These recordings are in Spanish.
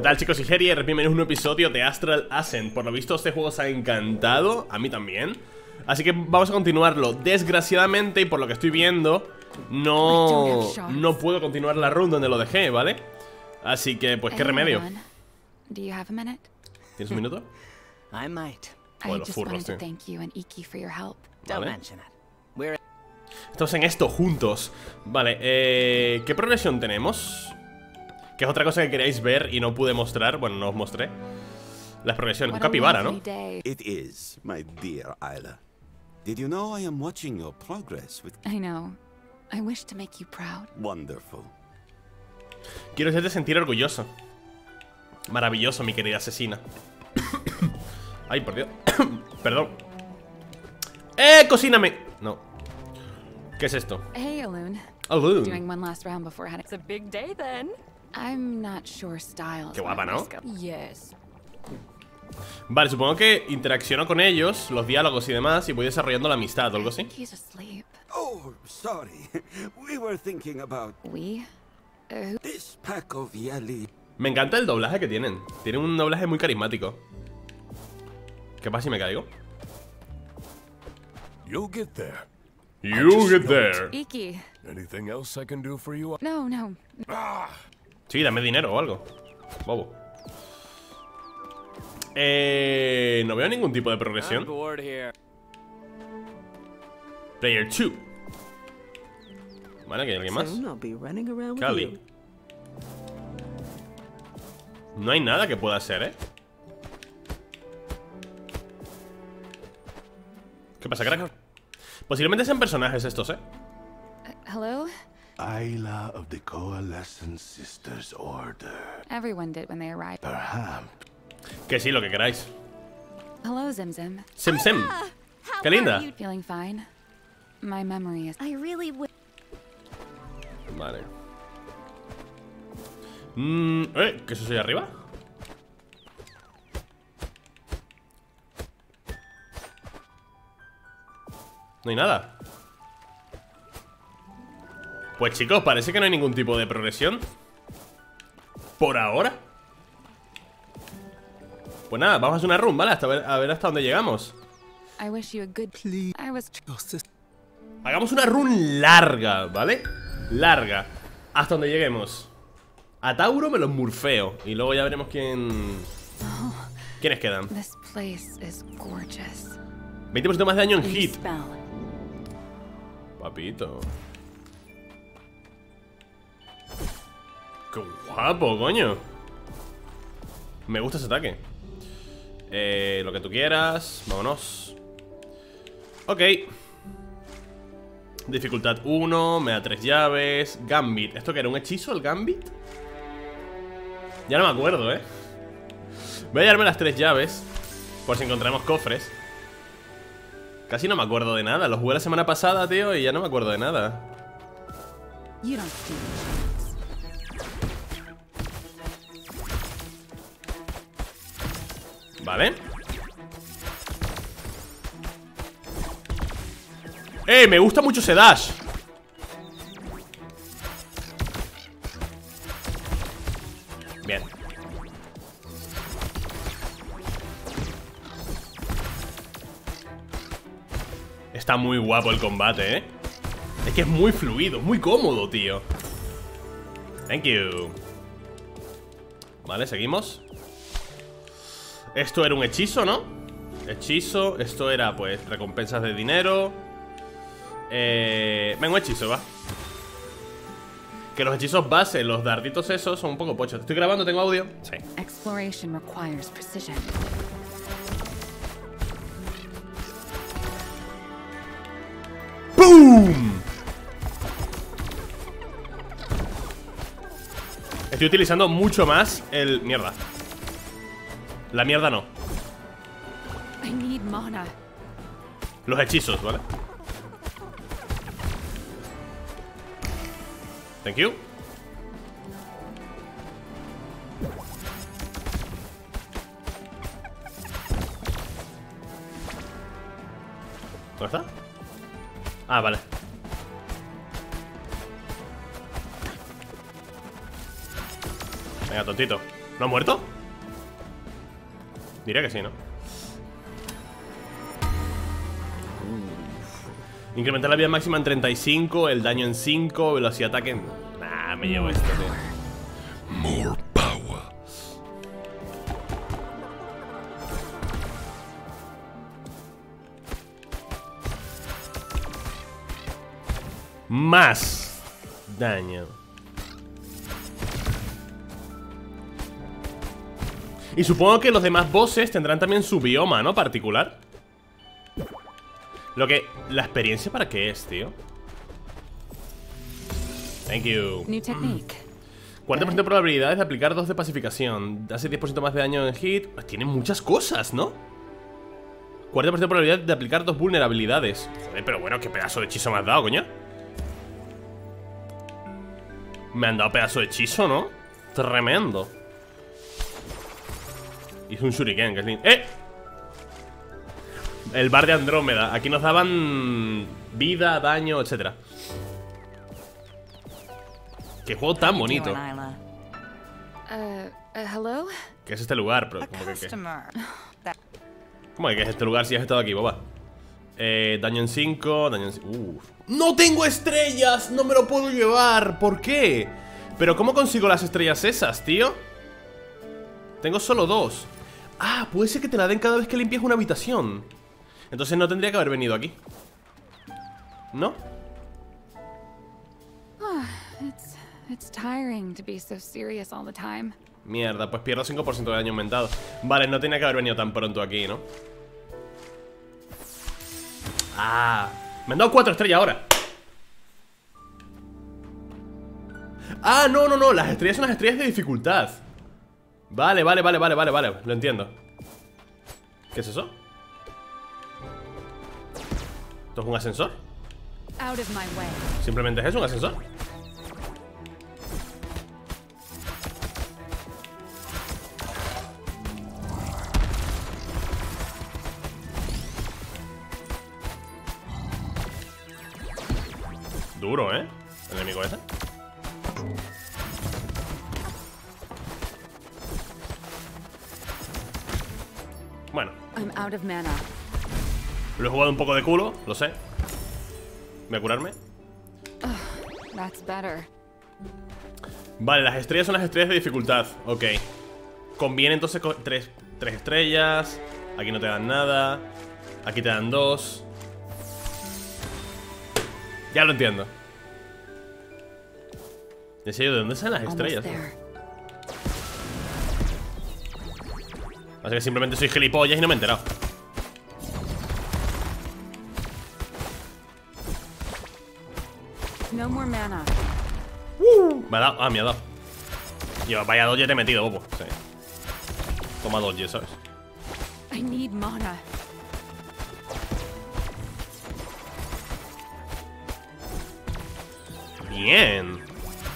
tal, chicos? Y Herier, bienvenidos a un episodio de Astral Ascent. Por lo visto este juego os ha encantado, a mí también. Así que vamos a continuarlo. Desgraciadamente, y por lo que estoy viendo, no puedo continuar la run donde lo dejé, ¿vale? Así que, pues, ¿qué remedio? ¿Tienes un minuto? Joder, los furros, tío. Vale. Estamos en esto juntos. Vale, ¿qué progresión tenemos? Que es otra cosa que queríais ver y no pude mostrar. Bueno, no os mostré las progresiones. Un capibara, ¿no? It is, my dear Isla. Did you know I am watching your progress with... I know. I wish to make you proud. Wonderful. Quiero hacerte sentir orgulloso. Maravilloso, mi querida asesina. Ay, por Dios. Perdón. ¡Cocíname! No. ¿Qué es esto? Hey, Alun. Alun. Doing one last round before heading. It's a big day then. I'm not sure style. Qué guapa, ¿no? Yes. Vale, supongo que interacciono con ellos, los diálogos y demás, y voy desarrollando la amistad o algo así. He's asleep. Oh, sorry. We were thinking about We? this pack of Yali. Me encanta el doblaje que tienen. Tienen un doblaje muy carismático. ¿Qué pasa si me caigo? You'll get there. You get there. Iki. Anything else I can do for you? No, no. Sí, dame dinero o algo. Bobo. No veo ningún tipo de progresión. Player 2. Vale, que hay alguien más. Cali. No hay nada que pueda hacer, ¿eh? ¿Qué pasa, crack? Posiblemente sean personajes estos, ¿eh? Hello? Isla of the Coalescent Sisters Order. Everyone did when they arrived. Perhaps. Que sí, lo que queráis. Hello, Zim. Sim Sim. Qué linda. Feeling fine? My memory is. I really would. Vale. ¿Qué es eso ahí arriba? No hay nada. Pues chicos, parece que no hay ningún tipo de progresión por ahora. Pues nada, vamos a hacer una run, ¿vale? A ver hasta dónde llegamos. I wish you a good. I was. Hagamos una run larga, ¿vale? Larga. Hasta donde lleguemos. A Tauro me los murfeo. Y luego ya veremos quiénes quedan. This place is gorgeous. 20% más de daño en hit. Spell. Papito. Qué guapo, coño. Me gusta ese ataque. Lo que tú quieras. Vámonos. Ok. Dificultad 1. Me da 3 llaves. Gambit. ¿Esto qué era? ¿Un hechizo el Gambit? Ya no me acuerdo, ¿eh? Voy a llevarme las 3 llaves por si encontramos cofres. Casi no me acuerdo de nada. Los jugué la semana pasada, tío, y ya no me acuerdo de nada. You don't see. Vale. Me gusta mucho ese dash. Bien. Está muy guapo el combate, ¿eh? Es que es muy fluido, muy cómodo, tío. Thank you. Vale, seguimos. Esto era un hechizo, ¿no? Hechizo, esto era, pues, recompensas de dinero. Venga, un hechizo, va. Que los hechizos base, los darditos esos, son un poco pochos. ¿Estoy grabando? ¿Tengo audio? Sí. Exploration requires precision. ¡Boom! Estoy utilizando mucho más el... Mierda. La mierda no. I need mana. Los hechizos, ¿vale? Thank you. ¿Dónde está? Ah, vale. Venga, tontito. ¿No ha muerto? Diría que sí, ¿no? Incrementar la vida máxima en 35, el daño en 5, velocidad de ataque. Nah, me llevo esto, tío. More power. Más daño. Y supongo que los demás bosses tendrán también su bioma, ¿no? Particular. Lo que... ¿La experiencia para qué es, tío? Thank you. New technique. 40% de probabilidades de aplicar 2 de pacificación. Hace 10% más de daño en hit. Pues tiene muchas cosas, ¿no? 40% de probabilidad de aplicar 2 vulnerabilidades. Joder, pero bueno, qué pedazo de hechizo me has dado, coño. Me han dado pedazo de hechizo, ¿no? Tremendo. Hizo un shuriken, que es lindo. ¡Eh! El bar de Andrómeda. Aquí nos daban vida, daño, etcétera. Qué juego tan bonito. Hello? ¿Qué es este lugar? Pero, ¿cómo que qué? ¿Cómo que qué es este lugar si has estado aquí, boba? Daño en 5, daño en... ¡No tengo estrellas! ¡No me lo puedo llevar! ¿Por qué? ¿Pero cómo consigo las estrellas esas, tío? Tengo solo 2. Ah, puede ser que te la den cada vez que limpies una habitación. Entonces no tendría que haber venido aquí, ¿no? It's tiring to be so serious all the time. Mierda, pues pierdo 5% de daño aumentado. Vale, no tenía que haber venido tan pronto aquí, ¿no? Ah, me han dado 4 estrellas ahora. Ah, no, no, no, las estrellas son las estrellas de dificultad. Vale, lo entiendo. ¿Qué es eso? ¿Esto es un ascensor? Simplemente es eso, un ascensor. Duro, ¿eh? El enemigo ese. Bueno. Lo he jugado un poco de culo, lo sé. Voy a curarme. Vale, las estrellas son las estrellas de dificultad. Ok. Conviene entonces con 3 estrellas. Aquí no te dan nada. Aquí te dan 2. Ya lo entiendo. ¿En serio? ¿De dónde salen las estrellas? Así que simplemente soy gilipollas y no me he enterado. No more mana. Me ha dado, me ha dado. Yo, vaya dodge te he metido, bobo. Sí. Toma dodge, ¿sabes? I need mana. Bien.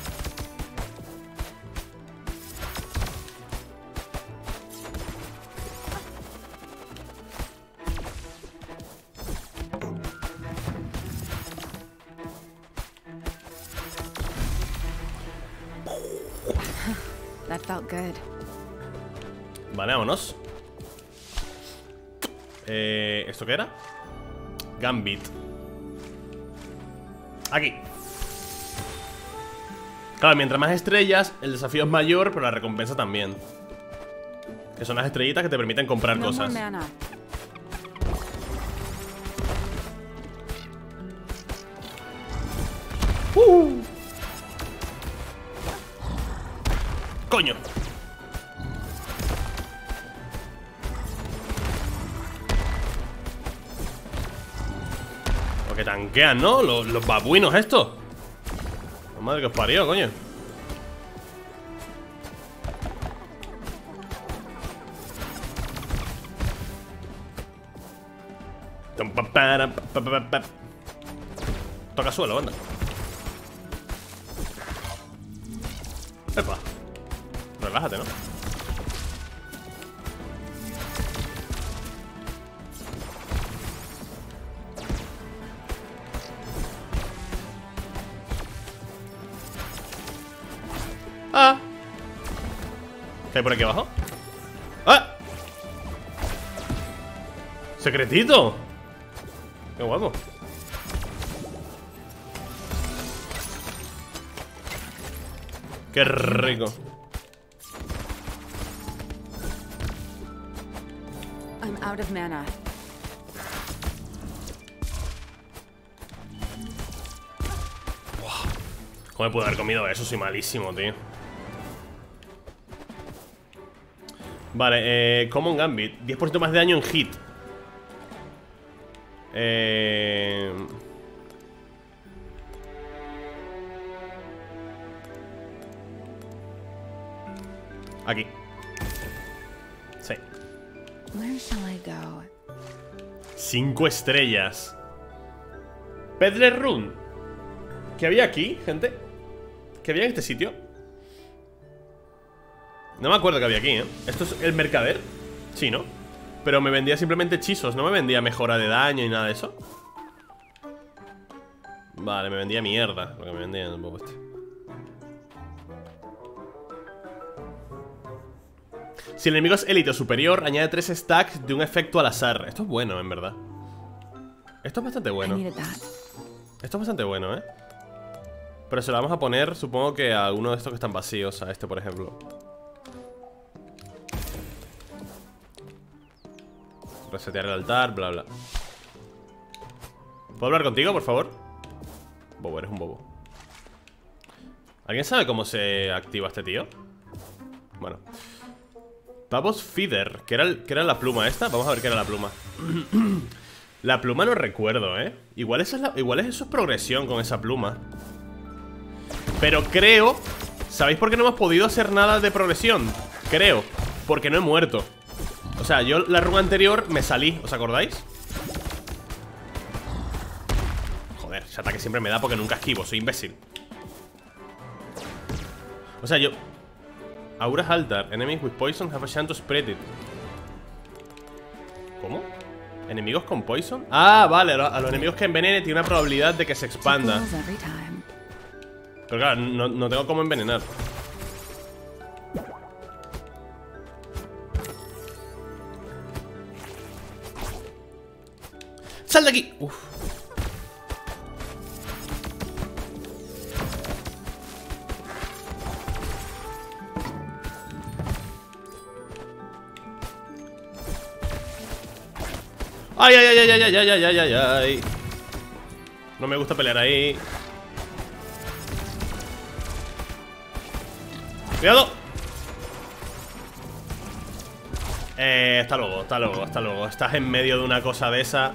That felt good. Vale, vámonos. ¿Esto qué era? Gambit. Aquí. Claro, mientras más estrellas, el desafío es mayor, pero la recompensa también. Que son las estrellitas que te permiten comprar cosas. ¡Coño! Lo que tanquean, ¿no? Los babuinos estos. La madre que os parió, coño. Toca suelo, anda. Epa. Relájate, ¿no? ¿Qué hay por aquí abajo? ¡Ah! ¡Secretito! ¡Qué guapo! ¡Qué rico! I'm out of mana. ¿Cómo me puedo haber comido eso? Soy malísimo, tío. Vale, Common Gambit 10% más de daño en hit. Aquí. Sí. 5 estrellas. Peddler Run. ¿Qué había aquí, gente? ¿Qué había en este sitio? No me acuerdo que había aquí, ¿eh? ¿Esto es el mercader? Sí, ¿no? Pero me vendía simplemente hechizos. No me vendía mejora de daño y nada de eso. Vale, me vendía mierda. Lo que me vendía un poco este. Si el enemigo es élite o superior, añade 3 stacks de un efecto al azar. Esto es bueno, en verdad. Esto es bastante bueno. Esto es bastante bueno, ¿eh? Pero se lo vamos a poner, supongo que a uno de estos que están vacíos. A este, por ejemplo. Resetear el altar, bla, bla. ¿Puedo hablar contigo, por favor? Bobo, eres un bobo. ¿Alguien sabe cómo se activa este tío? Bueno. Pavos Feeder, ¿qué era la pluma esta? Vamos a ver qué era la pluma. La pluma no recuerdo, ¿eh? Igual eso es progresión con esa pluma. Pero creo... ¿Sabéis por qué no hemos podido hacer nada de progresión? Creo, porque no he muerto. O sea, yo la run anterior me salí, ¿os acordáis? Joder, ese ataque siempre me da porque nunca esquivo, soy imbécil. O sea, yo... Aura's Altar, enemies with poison have a chance to spread it. ¿Cómo? ¿Enemigos con poison? Ah, vale, a los enemigos que envenene tiene una probabilidad de que se expanda. Pero claro, no tengo cómo envenenar. ¡Sal de aquí! Uf. ¡Ay, ay, ay, ay, ay, ay, ay, ay, ay, ay! No me gusta pelear ahí. ¡Cuidado! Hasta luego, hasta luego, hasta luego. Estás en medio de una cosa de esa.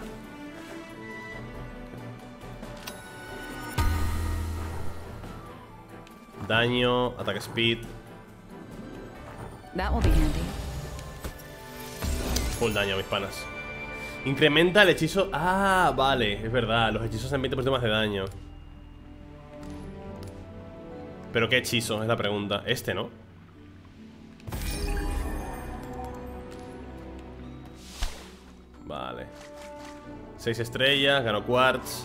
Daño, ataque speed. Full daño, mis panas. Incrementa el hechizo. Ah, vale, es verdad. Los hechizos hacen 20% más de daño. ¿Pero qué hechizo? Es la pregunta. Este, ¿no? Vale. 6 estrellas, gano quartz.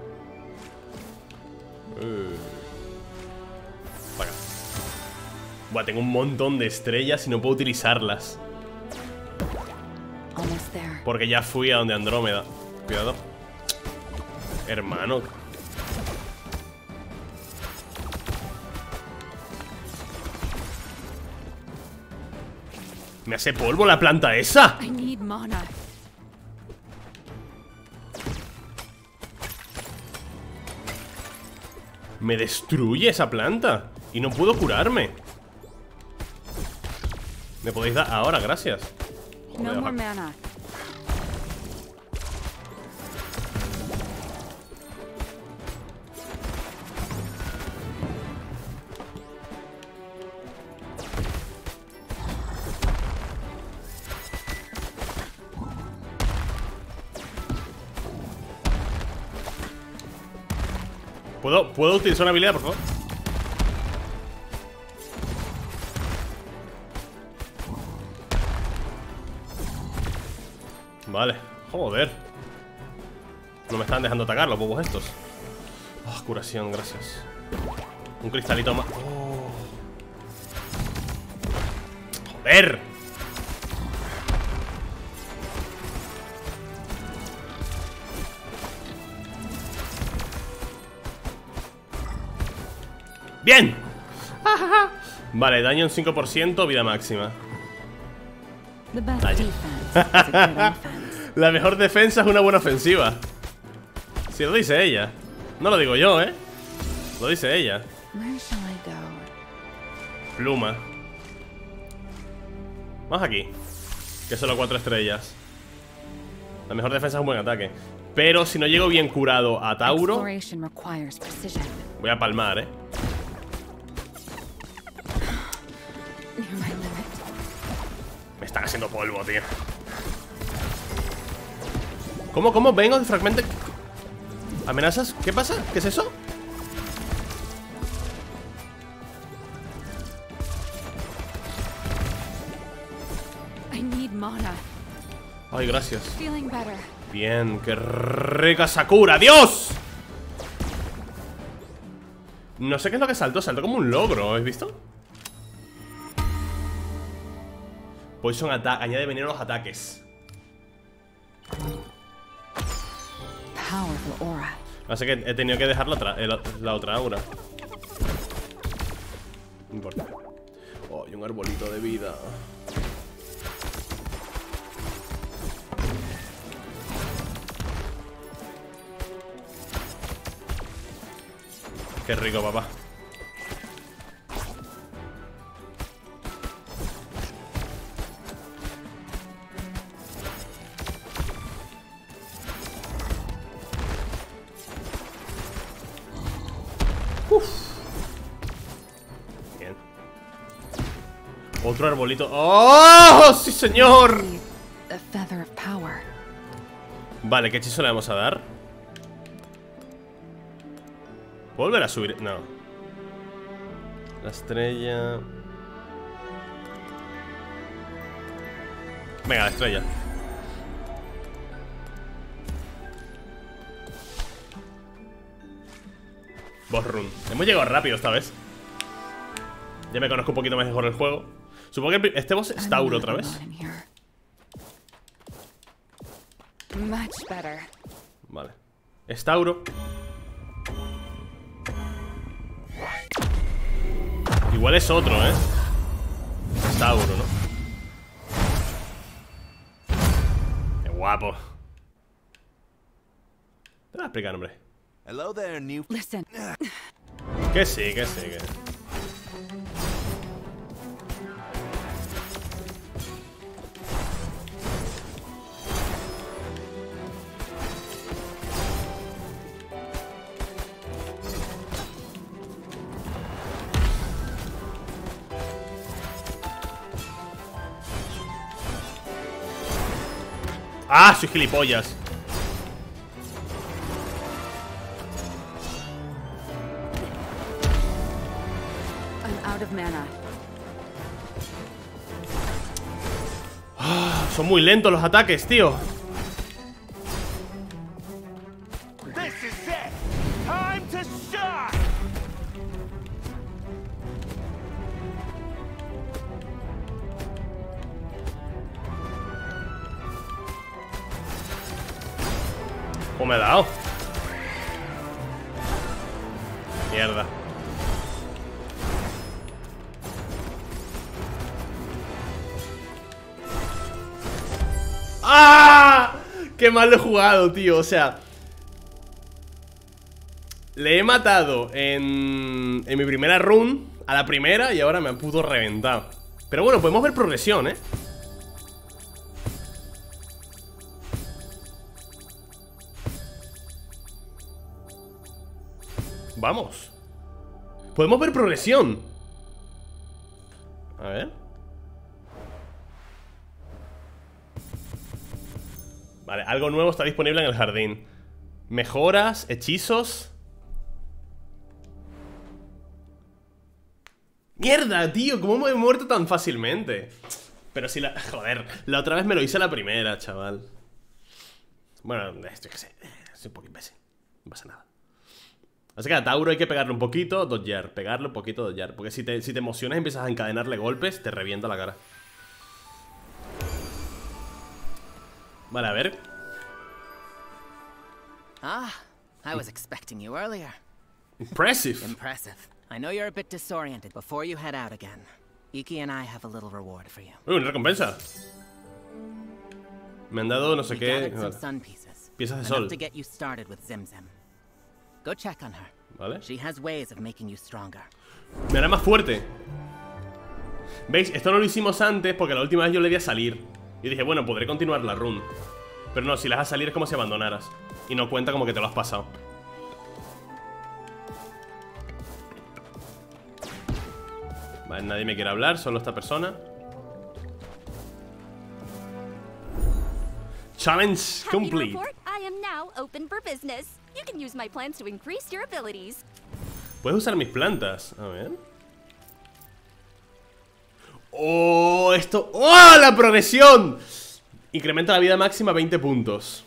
Para acá. Buah, tengo un montón de estrellas y no puedo utilizarlas. Porque ya fui a donde Andrómeda. Cuidado. Hermano. Me hace polvo la planta esa. Me destruye esa planta. Y no puedo curarme. Me podéis dar ahora, gracias. Joder, ¿Puedo utilizar una habilidad, por favor? Vale, joder. No me están dejando atacar los bobos estos. Oh, curación, gracias. Un cristalito más. Oh. ¡Joder! ¡Bien! Vale, daño en 5%, vida máxima. La mejor defensa es una buena ofensiva. Si lo dice ella. No lo digo yo, ¿eh? Lo dice ella. Pluma. Vamos aquí. Que solo 4 estrellas. La mejor defensa es un buen ataque. Pero si no llego bien curado a Tauro, voy a palmar, ¿eh? Me están haciendo polvo, tío. ¿Cómo? Vengo de fragmento. ¿Amenazas? ¿Qué pasa? ¿Qué es eso? Ay, gracias. Bien, qué rica Sakura. ¡Dios! No sé qué es lo que saltó. Saltó como un logro, ¿habéis visto? Poison Attack, añade veneno a los ataques. Así que he tenido que dejar la otra aura. No importa. Oh, y un arbolito de vida. Qué rico, papá. Bien. Otro arbolito. ¡Oh! ¡Sí, señor! Vale, ¿qué hechizo le vamos a dar? ¿Puedo volver a subir? No. La estrella. Venga, la estrella. Boss run. Hemos llegado rápido esta vez. Ya me conozco un poquito mejor el juego. Supongo que este boss es Tauro otra vez. Vale. Es Tauro. Igual es otro, ¿eh? Es Tauro, ¿no? Qué guapo. Te voy a explicar, hombre. Hello there, new. Listen. Que sí, que sí, que... ¡Ah! Soy gilipollas. Son muy lentos los ataques, tío. ¿Cómo me ha dado? Mierda. ¡Ah! ¡Qué mal lo he jugado, tío! O sea, le he matado en mi primera run a la primera y ahora me han puto reventado. Pero bueno, podemos ver progresión, ¿eh? Vamos. Podemos ver progresión. A ver. Vale, algo nuevo está disponible en el jardín. Mejoras, hechizos. ¡Mierda, tío! ¿Cómo me he muerto tan fácilmente? Pero si la... Joder, la otra vez me lo hice a la primera, chaval. Bueno, esto que sé. Soy un poco imbécil. No pasa nada. Así que a Tauro hay que pegarle un poquito, dodgear. Pegarle un poquito, dodgear. Porque si te emocionas y empiezas a encadenarle golpes, te revienta la cara. Vale, a ver. Ah, I was expecting you earlier. Impressive. Impressive. I know you're a bit disoriented before you head out again. Iki and I have a little reward for you. Uy, una recompensa. Me han dado no sé qué. Piezas de sol. To get you started with Zimzim. Go check on her. Vale. She has ways of making you stronger. Me hará más fuerte. ¿Veis? Esto no lo hicimos antes porque la última vez yo le di a salir. Y dije, bueno, podré continuar la run. Pero no, si le das a salir es como si abandonaras. Y no cuenta como que te lo has pasado. Vale, nadie me quiere hablar, solo esta persona. Challenge complete. Puedes usar mis plantas. A ver. ¡Oh! Esto. ¡Oh! ¡La progresión! Incrementa la vida máxima 20 puntos.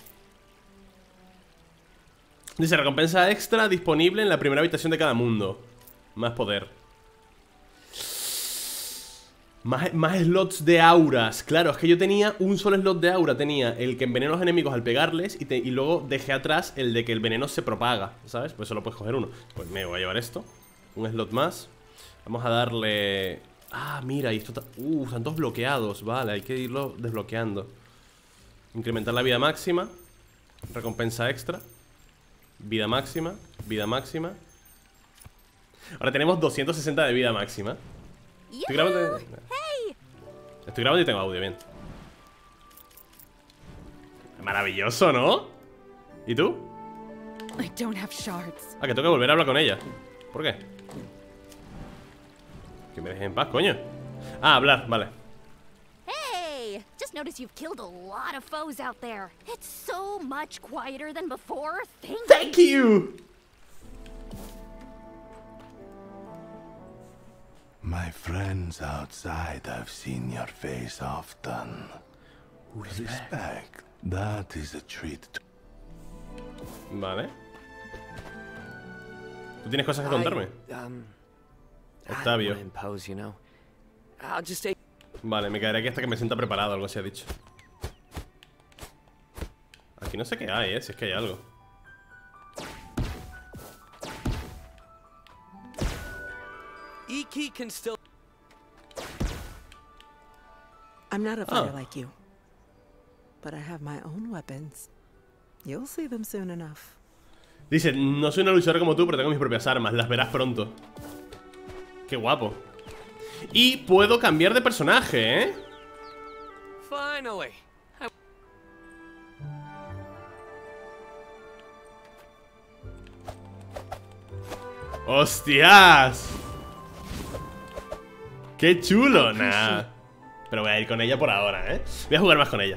Dice, recompensa extra disponible en la primera habitación de cada mundo. Más poder. Más slots de auras. Claro, es que yo tenía un solo slot de aura. Tenía el que envenena a los enemigos al pegarles y luego dejé atrás el de que el veneno se propaga, ¿sabes? Pues solo puedes coger uno. Pues me voy a llevar esto. Un slot más. Vamos a darle... Ah, mira, y esto está... están todos bloqueados. Vale, hay que irlo desbloqueando. Incrementar la vida máxima. Recompensa extra. Vida máxima. Vida máxima. Ahora tenemos 260 de vida máxima. Estoy grabando... Estoy grabando y tengo audio, bien. Maravilloso, ¿no? ¿Y tú? Ah, que tengo que volver a hablar con ella. ¿Por qué? Que me dejen en paz, coño. Ah, hablar, vale. Hey, just noticed you've killed a lot of foes out there. It's so much quieter than before. Thank you. My friends outside have seen your face often. Respect. That is a treat. Vale. ¿Tú tienes cosas que contarme? Octavio. Vale, me quedaré aquí hasta que me sienta preparado, algo se ha dicho. Aquí no sé qué hay, si es que hay algo. Iki can still... I'm not a fighter like you, but I have my own weapons. You'll see them soon enough. Dice, no soy una luchadora como tú, pero tengo mis propias armas. Las verás pronto. Qué guapo. Y puedo cambiar de personaje, ¿eh? Finally. ¡Hostias! ¡Qué chulo! Nah. Pero voy a ir con ella por ahora, ¿eh? Voy a jugar más con ella.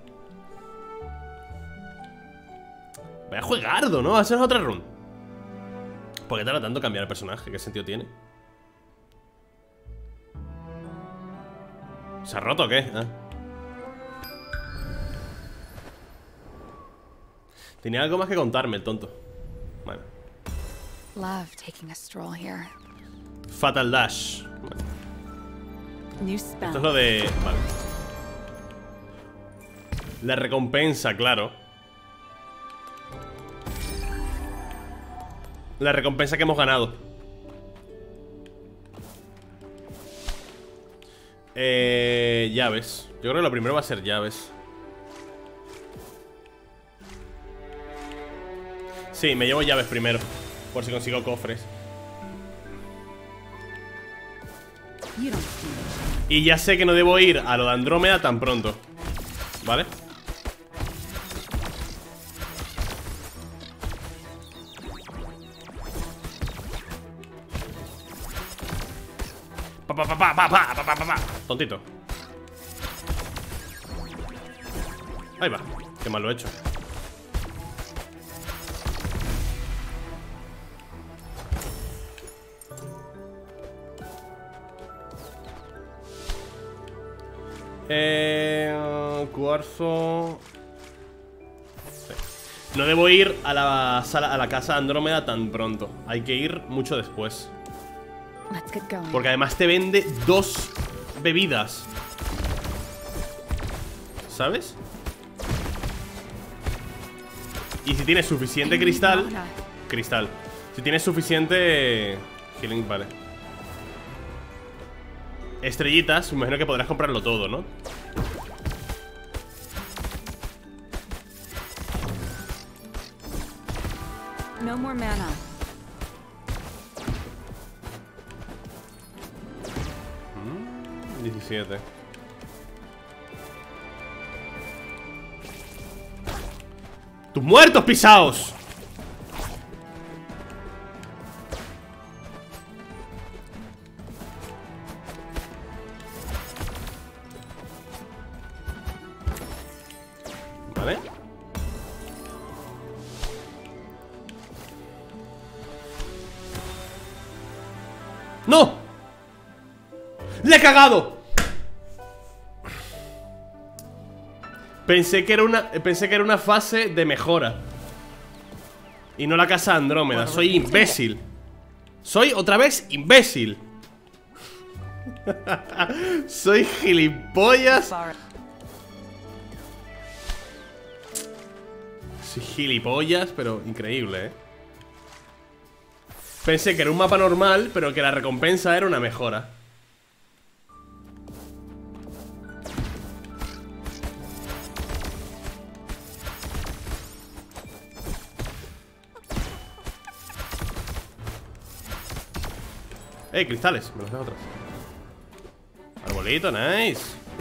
Voy a jugardo, ¿no? Va a ser otra run. ¿Por qué tarda tanto cambiar el personaje? ¿Qué sentido tiene? ¿Se ha roto o qué? Ah. Tenía algo más que contarme el tonto. Bueno. Fatal Dash. Bueno. Esto es lo de... Vale. La recompensa, claro. La recompensa que hemos ganado. Llaves. Yo creo que lo primero va a ser llaves. Sí, me llevo llaves primero, por si consigo cofres. Y ya sé que no debo ir a lo de Andrómeda tan pronto. ¿Vale? Tontito. Ahí va. Qué mal lo he hecho. Cuarzo. Sí. No debo ir a la sala, a la casa de Andrómeda tan pronto. Hay que ir mucho después. Porque además te vende 2 bebidas. ¿Sabes? Y si tienes suficiente cristal. Si tienes suficiente healing, vale. Estrellitas, me imagino que podrás comprarlo todo, ¿no? No more mana. Mm, 17. ¡Tus muertos pisaos! Vale. ¡No! ¡Le he cagado! Pensé que era una fase de mejora y no la casa Andrómeda. Soy imbécil. Soy otra vez imbécil. Soy gilipollas. Soy gilipollas, pero increíble, ¿eh? Pensé que era un mapa normal, pero que la recompensa era una mejora. Cristales, me los dejo atrás. Arbolito, nice.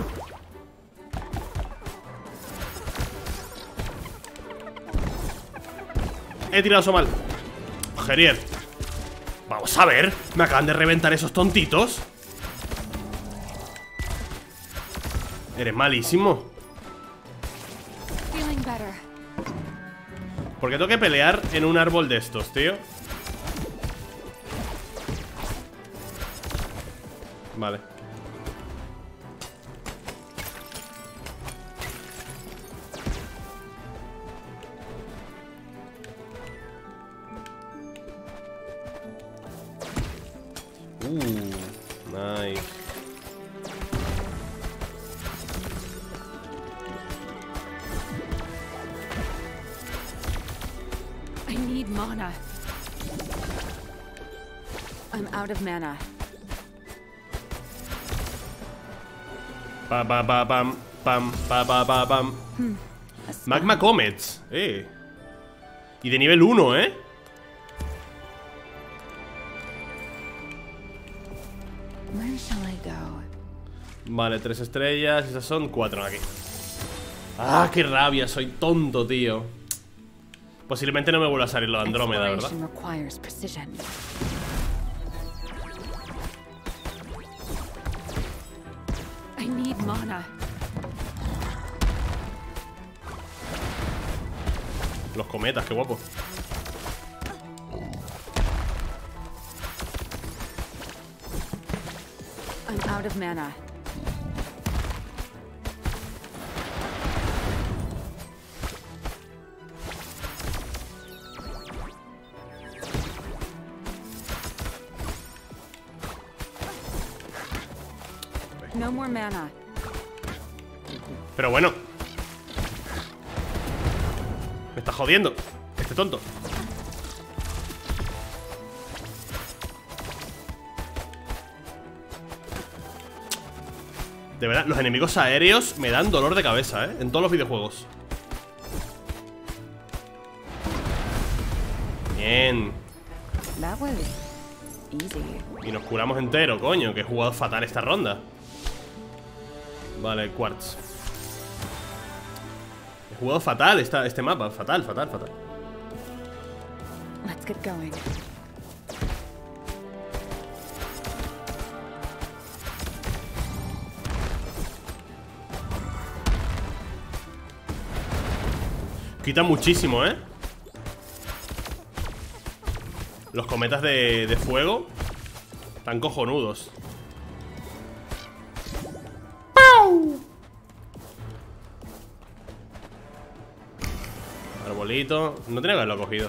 He tirado eso mal. Gerier. Vamos a ver. Me acaban de reventar esos tontitos. Eres malísimo. ¿Por qué tengo que pelear en un árbol de estos, tío? Vale. Nice. I need mana. I'm out of mana. Pam, pam, pam, pam, pam, pam, pam, pam. Magma Comets. Y de nivel 1, ¿eh? Where shall I go? Vale, 3 estrellas. Esas son 4 aquí. Ah, qué rabia. Soy tonto, tío. Posiblemente no me vuelva a salir lo de Andrómeda, ¿verdad? I need mana. Los cometas, qué guapo. I'm out of mana. No more mana. Pero bueno. Me está jodiendo este tonto. De verdad, los enemigos aéreos me dan dolor de cabeza, ¿eh? En todos los videojuegos. Bien. That was easy. Y nos curamos entero, coño. Que he jugado fatal esta ronda. Vale, Quartz. He jugado fatal este mapa. Fatal, fatal, fatal. Let's get going. Quita muchísimo, ¿eh? Los cometas de fuego están cojonudos. ¡Pau! Arbolito. No tenía que haberlo cogido.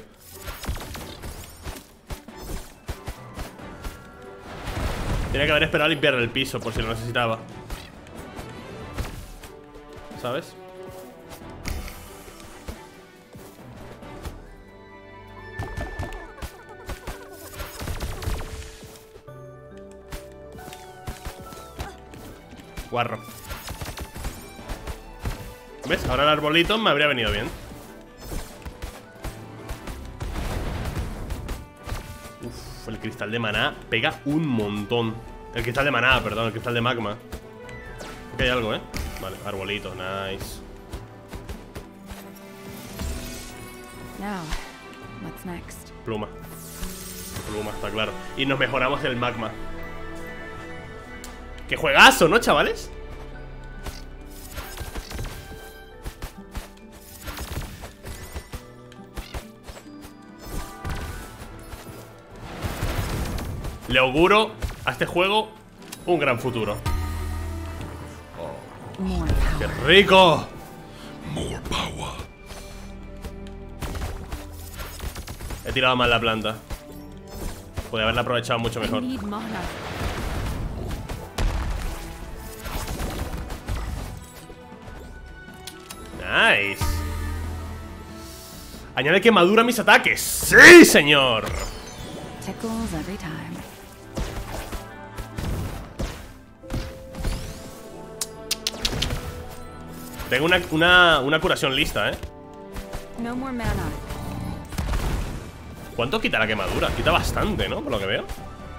Tenía que haber esperado a limpiar el piso por si lo necesitaba. ¿Sabes? Guarro. ¿Ves? Ahora el arbolito me habría venido bien. Uf, el cristal de maná pega un montón. El cristal de maná, perdón, el cristal de magma. Aquí hay algo, ¿eh? Vale, arbolito, nice. Now, what's next? Pluma. Pluma, está claro. Y nos mejoramos el magma. ¡Qué juegazo!, ¿no, chavales? Le auguro a este juego un gran futuro. Oh, ¡qué rico! More power. He tirado mal la planta. Podría haberla aprovechado mucho mejor. Nice. Añade quemadura a mis ataques. ¡Sí, señor! Tickles every time. Tengo una curación lista, ¿eh? No more mana. ¿Cuánto quita la quemadura? Quita bastante, ¿no? Por lo que veo.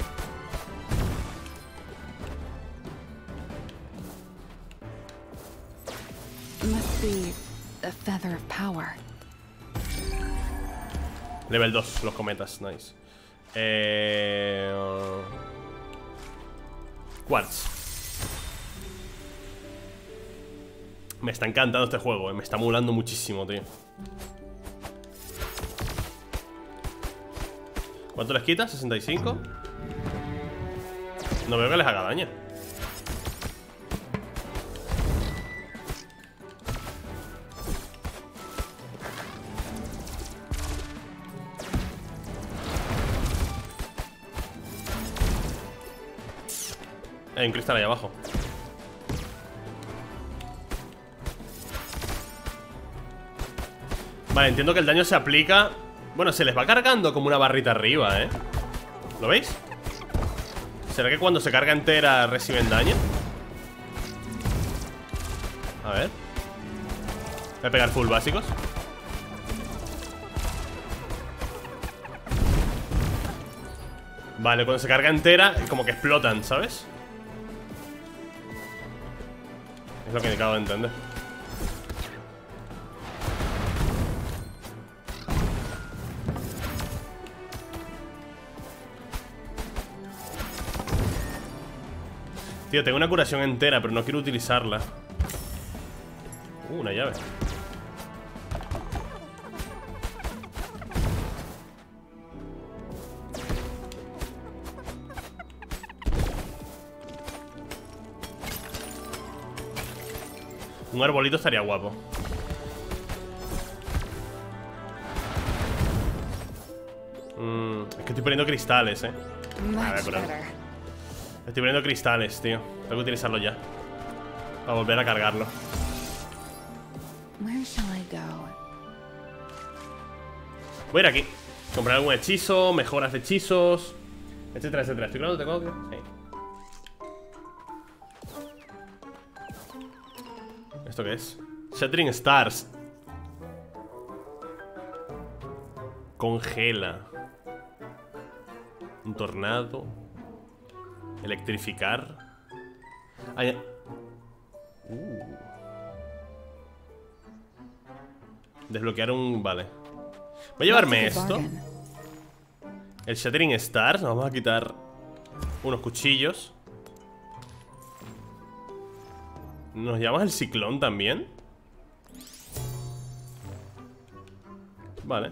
Must be a feather of power. Level 2, los cometas, nice. Quartz. Me está encantando este juego, me está molando muchísimo, tío. ¿Cuánto les quita? ¿65? No veo que les haga daño. Hay un cristal ahí abajo. Vale, entiendo que el daño se aplica. Bueno, se les va cargando como una barrita arriba, ¿eh? ¿Lo veis? ¿Será que cuando se carga entera reciben daño? A ver. Voy a pegar full básicos. Vale, cuando se carga entera, como que explotan, ¿sabes? Es lo que acabo de entender. Tío, tengo una curación entera, pero no quiero utilizarla. Una llave. Un arbolito estaría guapo. Es que estoy poniendo cristales, A ver, pero... Estoy poniendo cristales, tío. Tengo que utilizarlo ya. Para volver a cargarlo. Voy a ir aquí. Comprar algún hechizo, mejoras de hechizos, etcétera, etcétera. ¿Estoy claro? ¿Tengo que...? Sí. ¿Esto qué es? Shattering Stars. Congela. Un tornado. Electrificar. Desbloquear un... Vale. Voy a llevarme esto. El Shattering Stars. Nos vamos a quitar unos cuchillos. Nos llevamos el ciclón también. Vale.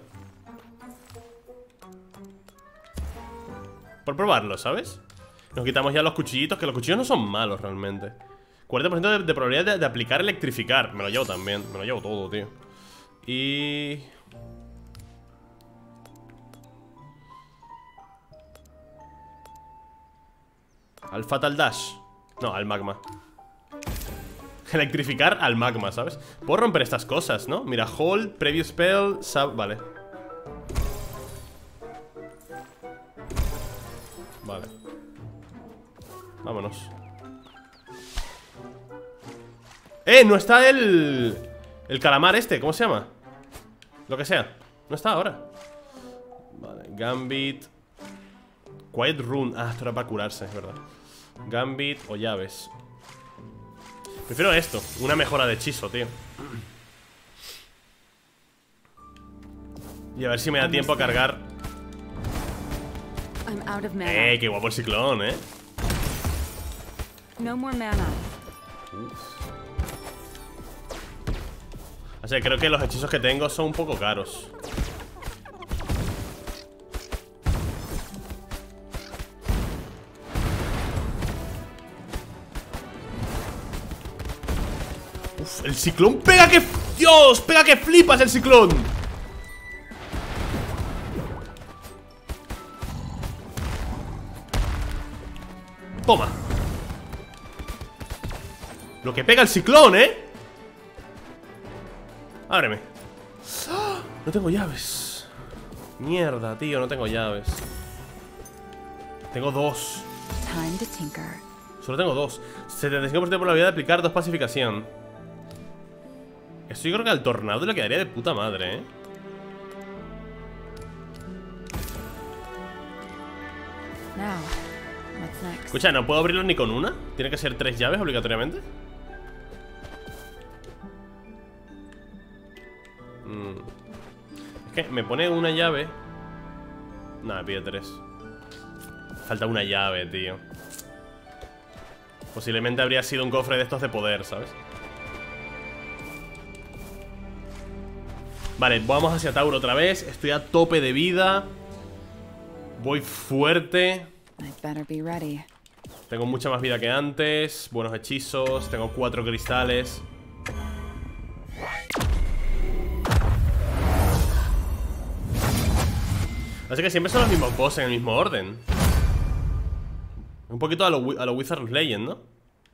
Por probarlo, ¿sabes? Nos quitamos ya los cuchillitos, que los cuchillos no son malos realmente. 40% de probabilidad de aplicar electrificar. Me lo llevo también, me lo llevo todo, tío. Y... al Fatal Dash. No, al magma. Electrificar al magma, ¿sabes? Puedo romper estas cosas, ¿no? Mira, hold, preview spell, sub... Vale. Vale. Vámonos. No está el calamar este, ¿cómo se llama? Lo que sea, no está ahora. Vale, Gambit. Quiet Rune, esto era para curarse, es verdad. Gambit o llaves. Prefiero esto, una mejora de hechizo, tío. Y a ver si me da tiempo a cargar. Qué guapo el ciclón, No more mana. O sea, creo que los hechizos que tengo son un poco caros. Uf, el ciclón pega que... ¡Dios! ¡Pega que flipas el ciclón! Toma. Lo que pega el ciclón, Ábreme. ¡Ah! No tengo llaves. Mierda, tío, no tengo llaves. Tengo 2. Solo tengo 2. 75% de probabilidad de aplicar 2 pacificación. Esto yo creo que al tornado le quedaría de puta madre, Escucha, ¿no puedo abrirlo ni con una? ¿Tiene que ser 3 llaves obligatoriamente? Es que me pone una llave. Nada, me pide 3. Falta una llave, tío. Posiblemente habría sido un cofre de estos de poder, ¿sabes? Vale, vamos hacia Tauro otra vez. Estoy a tope de vida. Voy fuerte. Tengo mucha más vida que antes. Buenos hechizos. Tengo 4 cristales. Así que siempre son los mismos bosses en el mismo orden. Un poquito a lo Wizard's Legend, ¿no?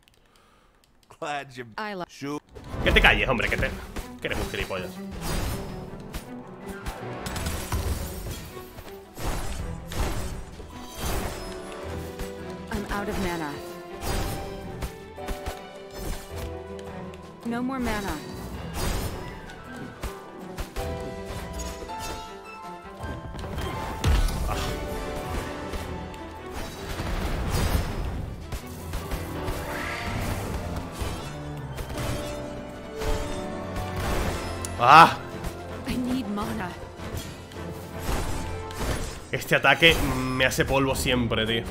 Que te calles, hombre, que eres un gilipollas. Out of mana. No more mana. I need mana. Este ataque me hace polvo siempre, tío.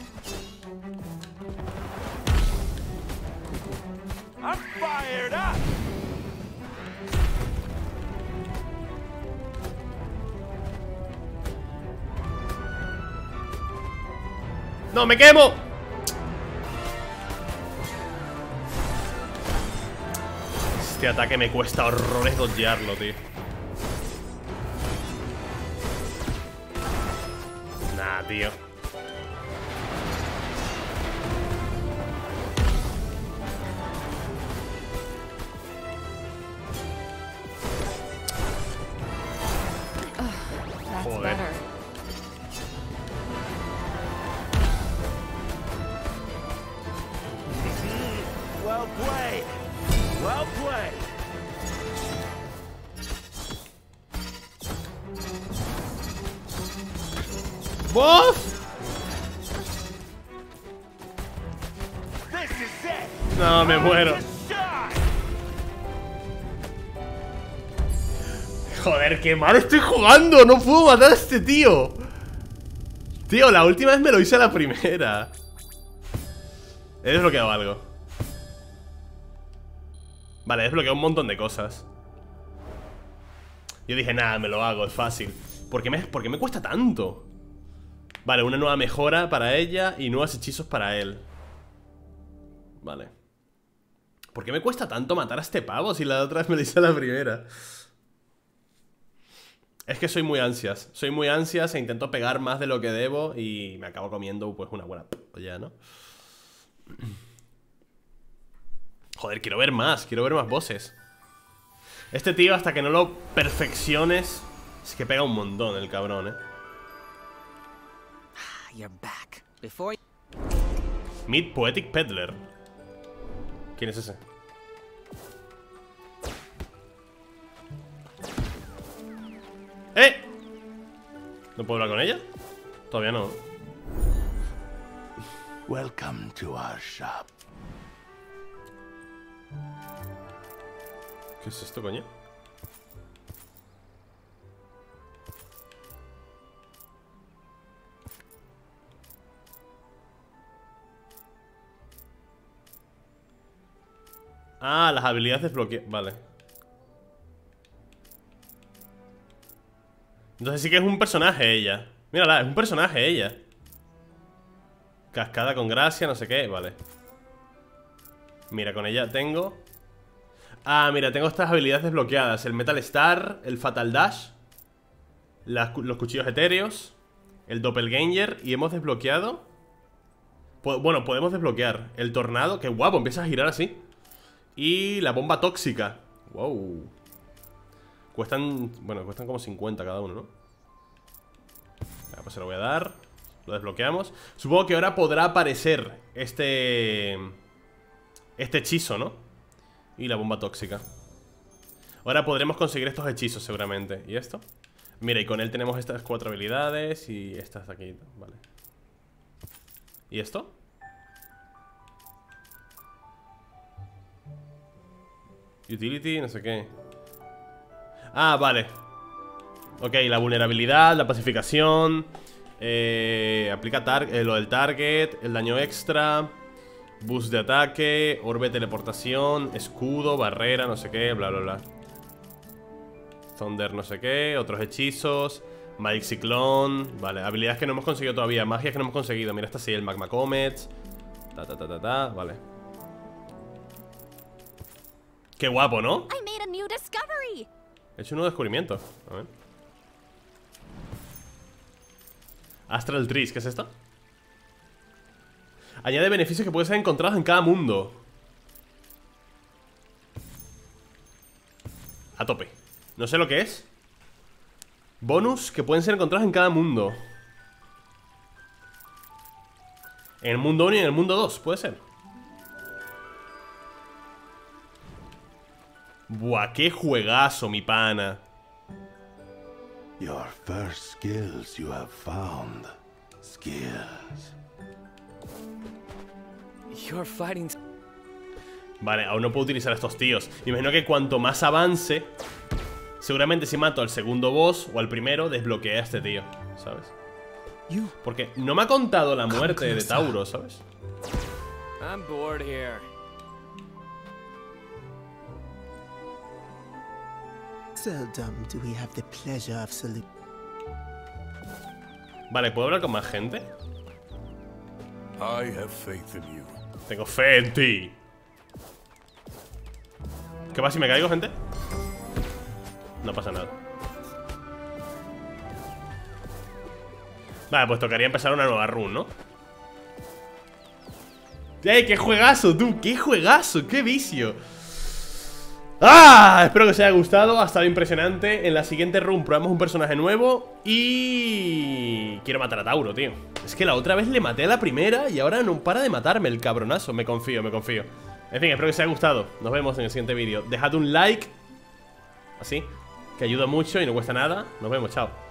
¡No, me quemo! Este ataque me cuesta horrores dodgearlo, tío. Nah, tío. Joder. Well played. Well played. ¡Boss! No, me muero. Joder, qué mal estoy jugando. No puedo matar a este tío. Tío, la última vez me lo hice a la primera. He desbloqueado algo. Vale, he desbloqueado un montón de cosas. Yo dije, nada, me lo hago, es fácil. ¿Por qué me cuesta tanto? Vale, una nueva mejora para ella y nuevos hechizos para él. Vale. ¿Por qué me cuesta tanto matar a este pavo si la otra vez me lo hice a la primera? Es que soy muy ansias. Soy muy ansias e intento pegar más de lo que debo y me acabo comiendo pues una buena polla, ¿no? Joder, quiero ver más bosses. Este tío, hasta que no lo perfecciones, es que pega un montón el cabrón, Meet Poetic Peddler. ¿Quién es ese? ¿No puedo hablar con ella? Todavía no. Welcome to our shop. ¿Qué es esto, coño? Ah, las habilidades desbloqueadas. Vale. Entonces sí que es un personaje ella. Mírala, es un personaje ella. Cascada con gracia, no sé qué. Vale. Mira, con ella tengo... Ah, mira, tengo estas habilidades desbloqueadas. El Metal Star, el Fatal Dash, los cuchillos etéreos, el Doppelganger. Y hemos desbloqueado... Bueno, podemos desbloquear el tornado. Qué guapo, empieza a girar así. Y la bomba tóxica. Wow. Cuestan... Bueno, cuestan como 50 cada uno, ¿no? Pues se lo voy a dar. Lo desbloqueamos. Supongo que ahora podrá aparecer este hechizo, ¿no? Y la bomba tóxica. Ahora podremos conseguir estos hechizos seguramente. ¿Y esto? Mira, y con él tenemos estas 4 habilidades. Y estas de aquí, vale. ¿Y esto? Utility, no sé qué. Ah, vale. Ok, la vulnerabilidad, la pacificación. Aplica lo del target, el daño extra, boost de ataque, orbe de teleportación, escudo, barrera, no sé qué, bla, bla, bla. Thunder, no sé qué, otros hechizos, Magic Cyclone. Vale, habilidades que no hemos conseguido todavía, magias que no hemos conseguido. Mira, esta sí, el Magma Comets. Vale. Qué guapo, ¿no? He hecho un nuevo descubrimiento. A ver. Astral Trees, ¿qué es esto? Añade beneficios que pueden ser encontrados en cada mundo. A tope. No sé lo que es. Bonus que pueden ser encontrados en cada mundo. En el mundo 1 y en el mundo 2, puede ser. Buah, qué juegazo, mi pana. Your first skills you have found. Skills. You're fighting. Vale, aún no puedo utilizar a estos tíos. Me imagino que cuanto más avance, seguramente si mato al segundo boss o al primero, desbloquea a este tío, ¿sabes? Porque no me ha contado la muerte de Tauro, ¿sabes? I'm bored here. Seldom do we have the pleasure of Vale, ¿puedo hablar con más gente? I have faith in you. Tengo fe en ti. ¿Qué pasa si me caigo, gente? No pasa nada. Vale, pues tocaría empezar una nueva run, ¿no? ¡Qué juegazo, tú! ¡Qué juegazo! ¡Qué vicio! ¡Ah! Espero que os haya gustado, ha estado impresionante. En la siguiente run probamos un personaje nuevo. Y... quiero matar a Tauro, tío. Es que la otra vez le maté a la primera y ahora no para de matarme el cabronazo. Me confío, me confío. En fin, espero que os haya gustado. Nos vemos en el siguiente vídeo. Dejad un like, así, que ayuda mucho y no cuesta nada. Nos vemos, chao.